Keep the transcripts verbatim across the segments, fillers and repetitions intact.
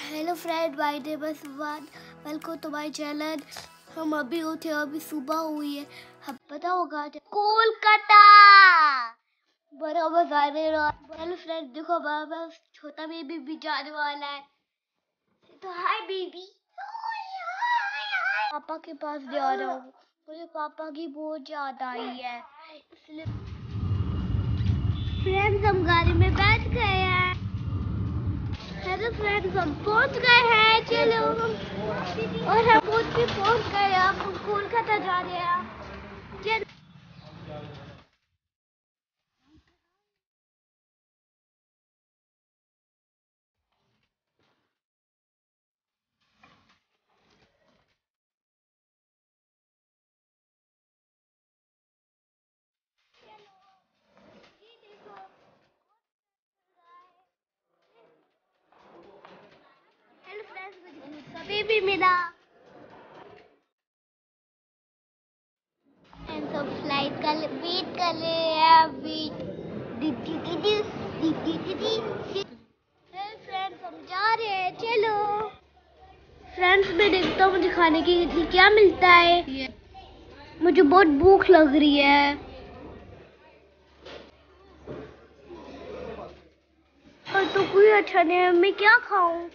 Hello friend, my name is one. Welcome to my channel. हम अभी उठे, अभी सुबह हुई है। हम पता होगा कोलकाता बड़ा मजा आने रहा। हेलो फ्रेंड, देखो बाबा छोटा बेबी भी जाने वाला है। तो हाय बेबी, पापा के पास जा रहा हूँ। मुझे पापा की बहुत याद आई है, इसलिए फ्रेंड्स हम गाड़ी में बैठ गए हैं। हेलो फ्रेंड्स, हम पहुंच गए हैं। चलो हम और हम पहुंच भी पहुंच गए। अब हम कोलकाता जा रहे हैं। चलो हेलो फ्रेंड्स, मुझे कभी भी मिला एंड सब फ्लाइट का वेट कर रहे हैं। वेट दीदी दीदी दीदी दीदी। हेलो फ्रेंड्स, हम जा रहे हैं। चलो फ्रेंड्स, मैं देखता हूँ मुझे खाने के लिए क्या मिलता है। मुझे बहुत भूख लग रही है और तो कोई अच्छा नहीं है। मैं क्या खाऊं?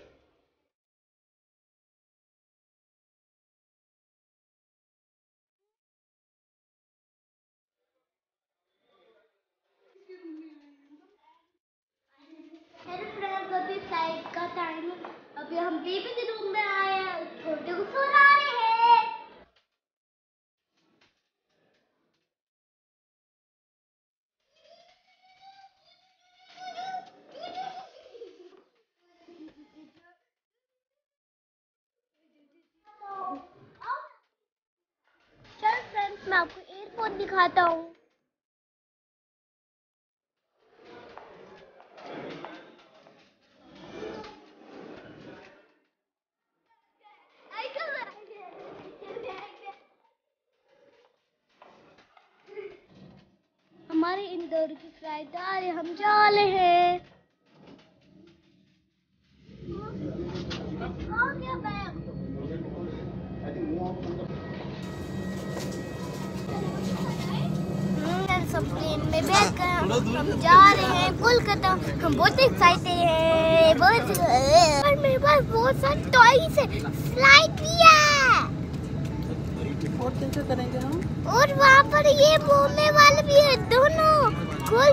हेलो फ्रेंड्स, अभी फ्लाइट का टाइम है। अभी हम बेबी के रूम में आए हैं। छोटे को सुला रहे हैं। चलो फ्रेंड्स, मैं आपको एयरपोर्ट दिखाता हूँ। हमारे इंदौर की फ्लाइट आ रही है, हम जा रहे हैं। सब प्लेन में बैठ कर हम जा रहे हैं कोलकाता। हम बहुत एक्साइटेड हैं। बहुत और मेरे पास बहुत सारे टॉयज है। फ्लाइट भी है करेंगे हम। और वहाँ पर ये घूमने वाले भी है। दोनों खोल।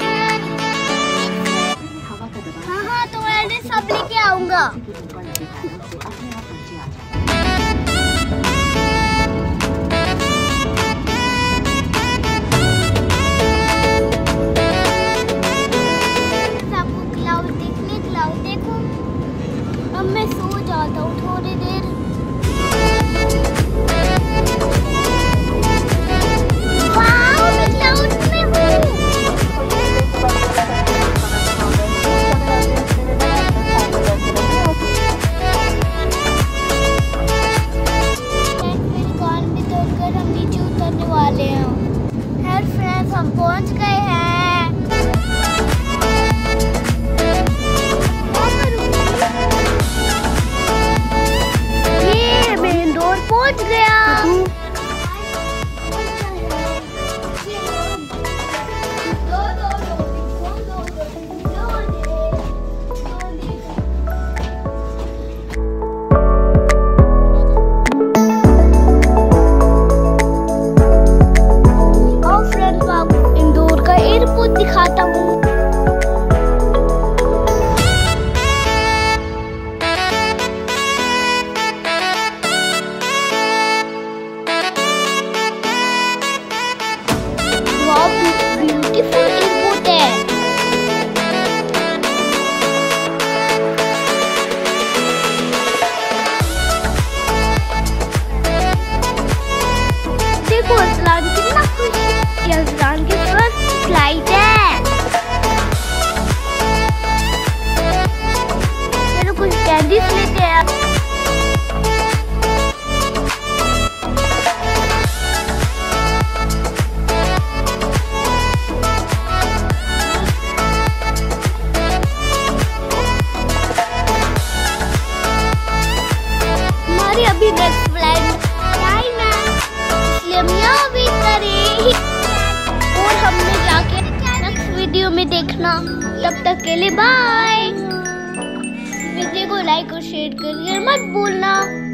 हाँ हाँ, तो मैं सब लेके आऊंगा। अब मैं सो जाता हूँ थोड़ी देर। वाओ, मैं क्लाउड में हूँ। मेरी कान भी तोड़कर हम नीचे उतरने वाले हैं। हेलो फ्रेंड्स, हम पहुँच गए हैं। पहुंच गया। और फ्रेंड्स, मैं आपको इंदौर का एयरपोर्ट दिखाता हूँ। ब्यूटीफुल एयरपोर्ट है। देखो असलान कितना खुश है। ये असलान की फर्स्ट फ्लाइट है। चलो कुछ कैंडीज लेते हैं। कामयाबी करे और हमने जाके नेक्स्ट वीडियो में देखना। तब तक के लिए बाय। वीडियो को लाइक और शेयर करके मत भूलना।